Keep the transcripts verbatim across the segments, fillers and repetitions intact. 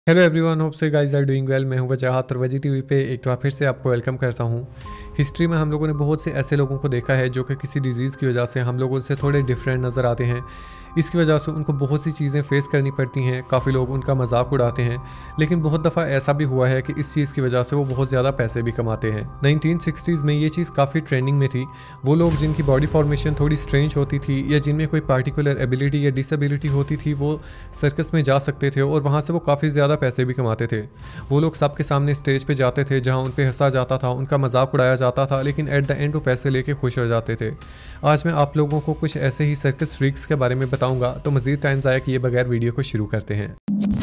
Hello everyone, hope so guys are doing well. मैं हूं वजराहत और वजी टीवी पे एक बार फिर से आपको वेलकम करता हूं। हिस्ट्री में हम लोगों ने बहुत से ऐसे लोगों को देखा है जो कि किसी डिजीज़ की वजह से हम लोगों से थोड़े डिफरेंट नज़र आते हैं। इसकी वजह से उनको बहुत सी चीज़ें फेस करनी पड़ती हैं, काफ़ी लोग उनका मजाक उड़ाते हैं। लेकिन बहुत दफ़ा ऐसा भी हुआ है कि इस चीज़ की वजह से वो बहुत ज़्यादा पैसे भी कमाते हैं। नाइनटीन सिक्सटीज़ में ये चीज़ काफ़ी ट्रेंडिंग में थी। वो लोग जिनकी बॉडी फॉर्मेशन थोड़ी स्ट्रेंज होती थी या जिनमें कोई पार्टिकुलर एबिलिटी या डिसेबिलिटी होती थी, वो सर्कस में जा सकते थे और वहाँ से वो काफ़ी ज़्यादा पैसे भी कमाते थे। वो लोग सबके सामने स्टेज पे जाते थे जहाँ उन पे हंसा जाता था, उनका मजाक उड़ाया जाता था, लेकिन एट द एंड वो पैसे लेके खुश हो जाते थे। आज मैं आप लोगों को कुछ ऐसे ही सर्कस फ्रीक्स के बारे में बताऊंगा, तो मज़ीद टाइम ज़ाया किए बगैर वीडियो को शुरू करते हैं।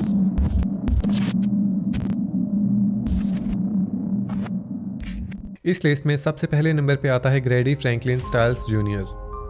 इस लिस्ट में सबसे पहले नंबर पे आता है Grady Franklin Stiles Junior.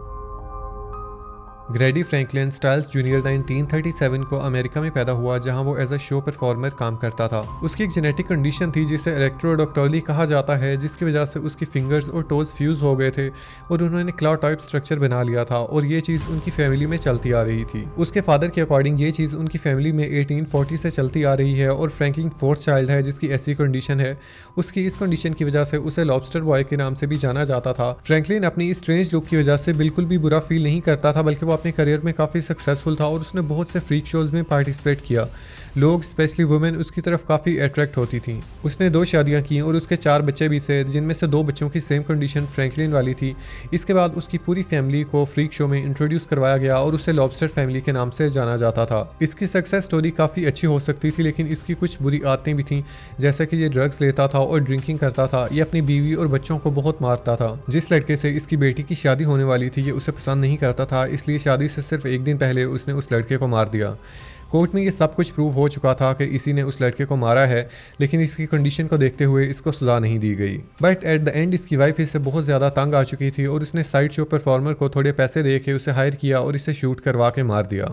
Grady Franklin Stiles Junior nineteen thirty seven को अमेरिका में पैदा हुआ, जहां वो एज अ शो परफॉर्मर काम करता था। उसकी एक जेनेटिक कंडीशन थी जिसे इलेक्ट्रोडोक्टोली कहा जाता है, जिसकी वजह से उसकी फिंगर्स और टोज फ्यूज हो गए थे और उन्होंने क्लॉ टाइप स्ट्रक्चर बना लिया था, और ये चीज़ उनकी फैमिली में चलती आ रही थी। उसके फादर के अकॉर्डिंग ये चीज़ उनकी फैमिली में एटीन फोर्टी से चलती आ रही है, और फ्रैंकलिन फोर्थ चाइल्ड है जिसकी ऐसी कंडीशन है। उसकी इस कंडीशन की वजह से उसे लॉबस्टर बॉय के नाम से भी जाना जाता था। फ्रैंकलिन अपनी इस स्ट्रेंज लुक की वजह से बिल्कुल भी बुरा फील नहीं करता था, बल्कि वो अपने करियर में काफ़ी सक्सेसफुल था और उसने बहुत से फ्रीक शोज में पार्टिसिपेट किया। लोग स्पेशली वुमेन उसकी तरफ काफ़ी अट्रैक्ट होती थी। उसने दो शादियां की और उसके चार बच्चे भी थे, जिनमें से दो बच्चों की सेम कंडीशन फ्रैंकलिन वाली थी। इसके बाद उसकी पूरी फैमिली को फ्रीक शो में इंट्रोड्यूस करवाया गया और उसे लॉबस्टर फैमिली के नाम से जाना जाता था। इसकी सक्सेस स्टोरी काफ़ी अच्छी हो सकती थी, लेकिन इसकी कुछ बुरी आदतें भी थीं, जैसे कि ये ड्रग्स लेता था और ड्रिंकिंग करता था। ये अपनी बीवी और बच्चों को बहुत मारता था। जिस लड़के से इसकी बेटी की शादी होने वाली थी, ये उसे पसंद नहीं करता था, इसलिए शादी से सिर्फ एक दिन पहले उसने उस लड़के को मार दिया। कोर्ट में ये सब कुछ प्रूव हो चुका था कि इसी ने उस लड़के को मारा है, लेकिन इसकी कंडीशन को देखते हुए इसको सजा नहीं दी गई। बट एट द एंड इसकी वाइफ इससे बहुत ज़्यादा तंग आ चुकी थी और उसने साइड शो परफॉर्मर को थोड़े पैसे दे के उसे हायर किया और इसे शूट करवा के मार दिया।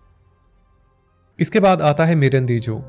इसके बाद आता है मिरन दीजू।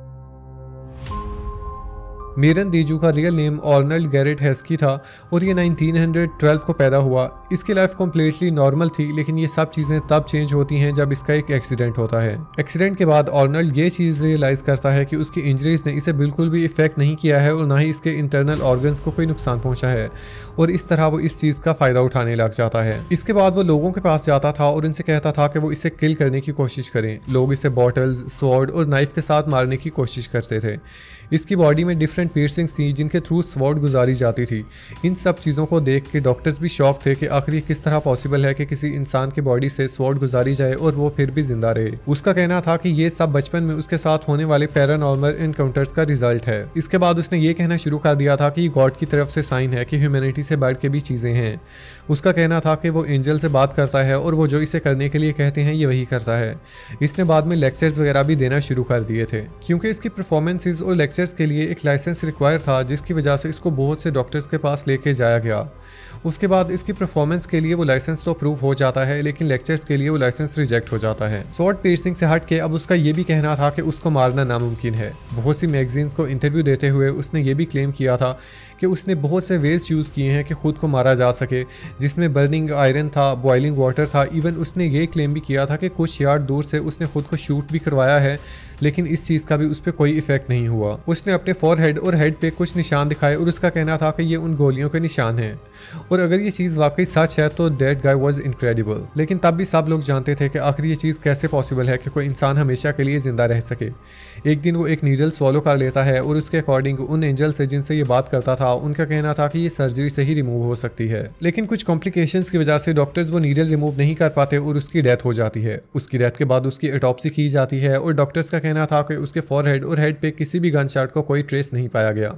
मिरन दीजू का real name Arnold Gerrit Henskes था और ये नाइनटीन ट्वेल्व को पैदा हुआ। इसकी लाइफ कम्प्लीटली नॉर्मल थी, लेकिन ये सब चीज़ें तब चेंज होती हैं जब इसका एक एक्सीडेंट होता है। एक्सीडेंट के बाद आर्नल्ड ये चीज़ रियलाइज़ करता है कि उसकी इंजरीज ने इसे बिल्कुल भी इफेक्ट नहीं किया है और ना ही इसके इंटरनल ऑर्गन्स को कोई नुकसान पहुंचा है, और इस तरह वो इस चीज़ का फ़ायदा उठाने लग जाता है। इसके बाद वो लोगों के पास जाता था और उनसे कहता था कि वो इसे किल करने की कोशिश करें। लोग इसे बॉटल्स, स्वॉर्ड और नाइफ के साथ मारने की कोशिश करते थे। इसकी बॉडी में डिफरेंट पियर्सिंग्स थी जिनके थ्रू स्वॉर्ड गुजारी जाती थी। इन सब चीज़ों को देख के डॉक्टर्स भी शॉक थे कि आखिर ये किस तरह पॉसिबल है कि किसी इंसान की बॉडी से स्वॉर्ड गुजारी जाए और वो फिर भी जिंदा रहे। उसका कहना था कि ये सब बचपन में उसके साथ होने वाले पैरानॉर्मल एनकाउंटर्स का रिजल्ट है। इसके बाद उसने ये कहना शुरू कर दिया था कि गॉड की तरफ से साइन है कि ह्यूमैनिटी से बढ़ के भी चीज़ें हैं। उसका कहना था कि वो एंजल से बात करता है और वो जो इसे करने के लिए कहते हैं ये वही करता है। इसने बाद में लेक्चर्स वगैरह भी देना शुरू कर दिए थे, क्योंकि इसकी परफॉर्मेंसेज और लेक्चर्स के लिए एक लाइसेंस रिक्वायर था, जिसकी वजह से इसको बहुत से डॉक्टर्स के पास लेके जाया गया। उसके बाद इसकी परफॉर्मेंस के लिए वो लाइसेंस तो अप्रूव हो जाता है, लेकिन लेक्चर्स के लिए वो लाइसेंस रिजेक्ट हो जाता है। स्वॉर्ड पियर्सिंग से हट के अब उसका ये भी कहना था कि उसको मारना नामुमकिन है। बहुत सी मैगजीन्स को इंटरव्यू देते हुए उसने ये भी क्लेम किया था कि उसने बहुत से वेज यूज़ किए हैं कि खुद को मारा जा सके, जिसमें बर्निंग आयरन था, बॉइलिंग वाटर था। इवन उसने ये क्लेम भी किया था कि कुछ यार्ड दूर से उसने खुद को शूट भी करवाया है, लेकिन इस चीज़ का भी उस पर कोई इफेक्ट नहीं हुआ। उसने अपने फॉरहेड और हेड पे कुछ निशान दिखाए और उसका कहना था कि ये उन गोलियों के निशान हैं, और अगर ये चीज़ वाकई सच है तो दैट गाय वाज इनक्रेडिबल। लेकिन तब भी सब लोग जानते थे कि आखिर ये चीज़ कैसे पॉसिबल है कि कोई इंसान हमेशा के लिए ज़िंदा रह सके। एक दिन वो एक नीडल स्वॉलो कर लेता है और उसके अकॉर्डिंग उन एंजल से जिनसे ये बात करता था, उनका कहना था कि ये सर्जरी से ही रिमूव हो सकती है, लेकिन कुछ कॉम्प्लिकेशंस की वजह से डॉक्टर्स वो नीडल रिमूव नहीं कर पाते और उसकी डेथ हो जाती है। उसकी डेथ के बाद उसकी ऑटोप्सी की जाती है और डॉक्टर्स का कहना था कि उसके फॉरहेड और हेड पे किसी भी गन शॉट को कोई ट्रेस नहीं पाया गया।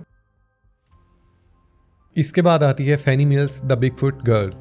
इसके बाद आती है Fanny Mills the Bigfoot girl.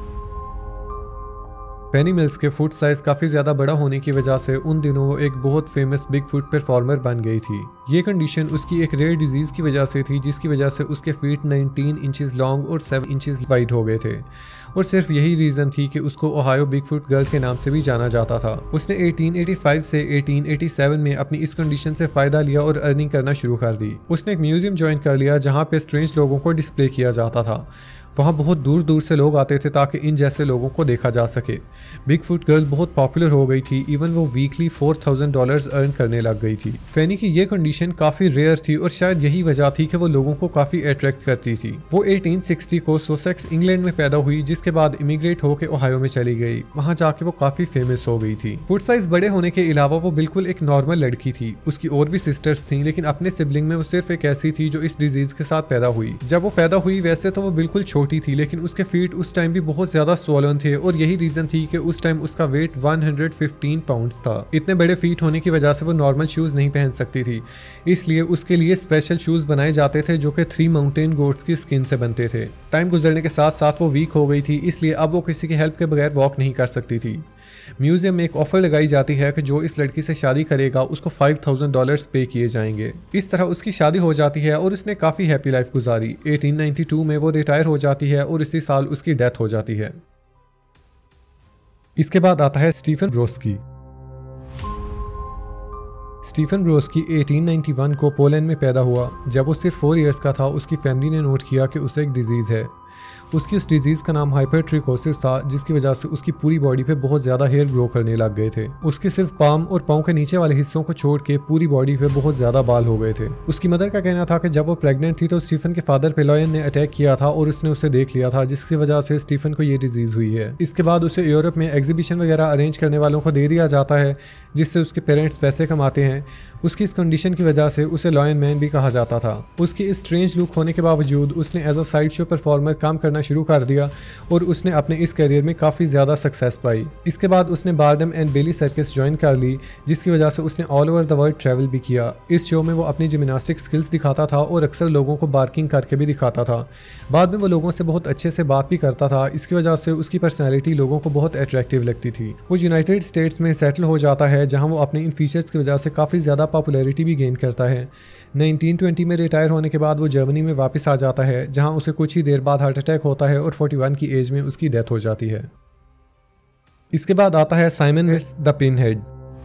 Fanny Mills के फुट साइज काफ़ी ज़्यादा बड़ा होने की वजह से उन दिनों वो एक बहुत फेमस बिग फुट परफॉर्मर बन गई थी। ये कंडीशन उसकी एक रेयर डिजीज़ की वजह से थी, जिसकी वजह से उसके फीट नाइनटीन इंचेस लॉन्ग और सेवन इंचेस वाइड हो गए थे, और सिर्फ यही रीज़न थी कि उसको ओहायो बिग फुट गर्ल के नाम से भी जाना जाता था। उसने एटीन एटी फाइव से एटीन एटी सेवन में अपनी इस कंडीशन से फ़ायदा लिया और अर्निंग करना शुरू कर दी। उसने एक म्यूजियम ज्वाइन कर लिया जहाँ पे स्ट्रेंज लोगों को डिस्प्ले किया जाता था। वहाँ बहुत दूर दूर से लोग आते थे ताकि इन जैसे लोगों को देखा जा सके। बिग फुट गर्ल बहुत पॉपुलर हो गई थी, इवन वो weekly four thousand dollars earn करने लग गई थी। फैनी की ये कंडीशन काफ़ी रेयर थी और शायद यही वजह थी कि वो लोगों को काफ़ी अट्रैक्ट करती थी। वो एटीन सिक्सटी को सोसेक्स इंग्लैंड में पैदा हुई, जिसके बाद इमिग्रेट होकर ओहायो में चली गई। वहाँ जाके वो काफ़ी फेमस हो गई थी। फुट साइज बड़े होने के अलावा वो बिल्कुल एक नॉर्मल लड़की थी। उसकी और भी सिस्टर्स थीं, लेकिन अपने सिबलिंग में वो सिर्फ एक ऐसी थी जो इस डिजीज के साथ पैदा हुई। जब वो पैदा हुई वैसे तो वो बिल्कुल छोटी थी, लेकिन उसके फीट उस टाइम भी बहुत ज्यादा स्वॉलन थे और यही रीजन थी कि उस टाइम उसका weight one hundred fifteen pounds था। इतने बड़े फीट होने की वजह से वो नॉर्मल शूज नहीं पहन सकती थी, इसलिए उसके लिए स्पेशल शूज बनाए जाते थे जो कि थ्री माउंटेन गोट्स की स्किन से बनते थे। टाइम गुजरने के साथ साथ वो वीक हो गई थी, इसलिए अब वो किसी की हेल्प के बगैर वॉक नहीं कर सकती थी। म्यूजियम में एक ऑफर लगाई जाती है कि जो इस लड़की से शादी करेगा उसको फाइव थाउजेंड डॉलर्स पे किए जाएंगे। इस तरह उसकी शादी हो जाती है और उसने काफ़ी हैप्पी लाइफ गुजारी। एटीन नाइंटी टू में वो रिटायर हो जाती है और इसी साल उसकी डेथ हो जाती है। इसके बाद आता है Stefan Browski. Stefan Browski eighteen ninety one को पोलैंड में पैदा हुआ। जब वो सिर्फ फोर इयर्स का था, उसकी फैमिली ने नोट किया कि उसे एक डिजीज़ है। उसकी उस डिजीज़ का नाम हाइपरट्रिकोसिस था, जिसकी वजह से उसकी पूरी बॉडी पे बहुत ज़्यादा हेयर ग्रो करने लग गए थे। उसके सिर्फ पाम और पाँव के नीचे वाले हिस्सों को छोड़ के पूरी बॉडी पे बहुत ज़्यादा बाल हो गए थे। उसकी मदर का कहना था कि जब वो प्रेग्नेंट थी तो स्टीफन के फादर पे लॉयन ने अटैक किया था और उसने उसे देख लिया था, जिसकी वजह से स्टीफन को ये डिजीज़ हुई है। इसके बाद उसे यूरोप में एग्जीबिशन वगैरह अरेंज करने वालों को दे दिया जाता है, जिससे उसके पेरेंट्स पैसे कमाते हैं। उसकी इस कंडीशन की वजह से उसे लॉयन मैन भी कहा जाता था। उसकी इस स्ट्रेंज लुक होने के बावजूद उसने as a side show performer काम करना शुरू कर दिया और उसने अपने इस करियर में काफ़ी ज़्यादा सक्सेस पाई। इसके बाद उसने Barnum and Bailey circus join कर ली, जिसकी वजह से उसने all over the world travel भी किया। इस शो में वो अपनी जिम्नास्टिक स्किल्स दिखाता था और अक्सर लोगों को बार्किंग करके भी दिखाता था। बाद में वो लोगों से बहुत अच्छे से बात भी करता था। इसकी वजह से उसकी पर्सनैलिटी लोगों को बहुत अट्रैक्टिव लगती थी। वो यूनाइटेड स्टेट्स में सेटल हो जाता है, जहाँ वो अपने इन फीचर्स की वजह से काफ़ी ज़्यादा पॉपुलैरिटी भी गेन करता है। नाइनटीन ट्वेंटी में रिटायर होने के बाद वो जर्मनी में वापस आ जाता है, जहाँ उसे कुछ ही देर बाद हार्ट अटैक होता है और फोर्टी वन की एज में उसकी डेथ हो जाती है। इसके बाद आता है Simon Metz the pinhead.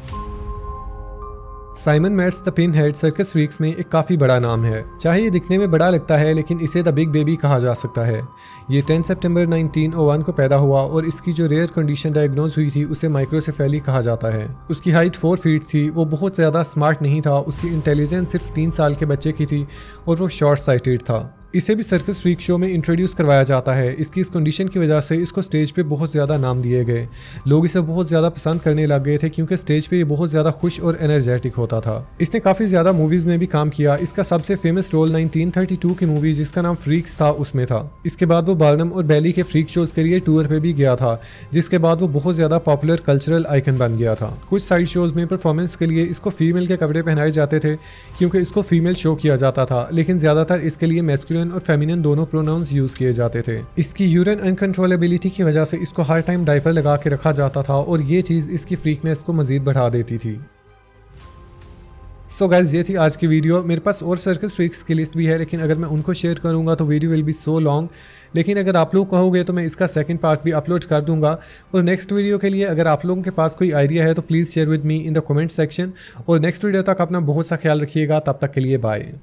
Simon Metz the pinhead circus freaks में एक काफ़ी बड़ा नाम है। चाहे ये दिखने में बड़ा लगता है, लेकिन इसे द बिग बेबी कहा जा सकता है। ये टेन सितंबर नाइनटीन ओ वन को पैदा हुआ और इसकी जो रेयर कंडीशन डायग्नोज हुई थी उसे माइक्रोसेफेली कहा जाता है। उसकी हाइट फोर फीट थी। वो बहुत ज़्यादा स्मार्ट नहीं था। उसकी इंटेलिजेंस सिर्फ तीन साल के बच्चे की थी और वो शॉर्ट साइटेड था। इसे भी सर्कस फ्रीक शो में इंट्रोड्यूस करवाया जाता है। इसकी इस कंडीशन की वजह से इसको स्टेज पे बहुत ज़्यादा नाम दिए गए। लोग इसे बहुत ज़्यादा पसंद करने लग गए थे, क्योंकि स्टेज पे ये बहुत ज़्यादा खुश और एनर्जेटिक होता था। इसने काफ़ी ज़्यादा मूवीज़ में भी काम किया। इसका सबसे famous role nineteen thirty two की मूवी जिसका नाम फ्रीक्स था उसमें था। इसके बाद वो बार्नम और बेली के फ्रीक शोज़ के लिए टूर पर भी गया था, जिसके बाद वो बहुत ज़्यादा पॉपुलर कल्चरल आइकन बन गया था। कुछ साइड शोज़ में परफॉर्मेंस के लिए इसको फीमेल के कपड़े पहनाए जाते थे, क्योंकि इसको फीमेल शो किया जाता था, लेकिन ज़्यादातर इसके लिए मैस्कुलिन और फेमिनिन दोनों प्रोनाउंस यूज किए जाते थे। इसकी यूरिन अनकंट्रोलेबिलिटी की वजह से इसको हर टाइम डायपर लगा के रखा जाता था और ये चीज़ इसकी फ्रीकनेस को मजीद बढ़ा देती थी। सो so गाइज, ये थी आज की वीडियो। मेरे पास और सर्कस फ्रीक्स की लिस्ट भी है, लेकिन अगर मैं उनको शेयर करूंगा तो video will be so long. लेकिन अगर आप लोग कहोगे तो मैं इसका सेकंड पार्ट भी अपलोड कर दूंगा। और नेक्स्ट वीडियो के लिए अगर आप लोगों के पास कोई आइडिया है तो please share with me in the comment section. और नेक्स्ट वीडियो तक अपना बहुत सा ख्याल रखिएगा। तब तक के लिए बाय।